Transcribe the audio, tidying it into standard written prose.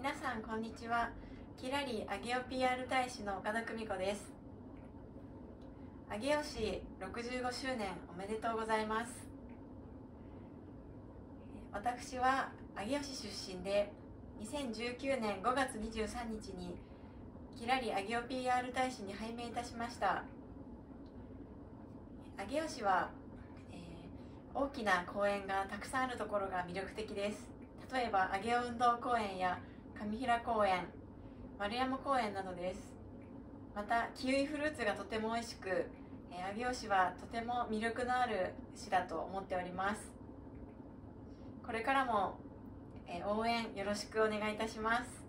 皆さんこんにちは。キラリ上尾 PR 大使の岡田久美子です。上尾市65周年おめでとうございます。私は上尾市出身で、2019年5月23日にキラリ上尾 PR 大使に拝命いたしました。上尾市は、大きな公園がたくさんあるところが魅力的です。例えば上尾運動公園や上平公園、丸山公園などです。またキウイフルーツがとても美味しく、上尾市はとても魅力のある市だと思っております。これからも、応援よろしくお願いいたします。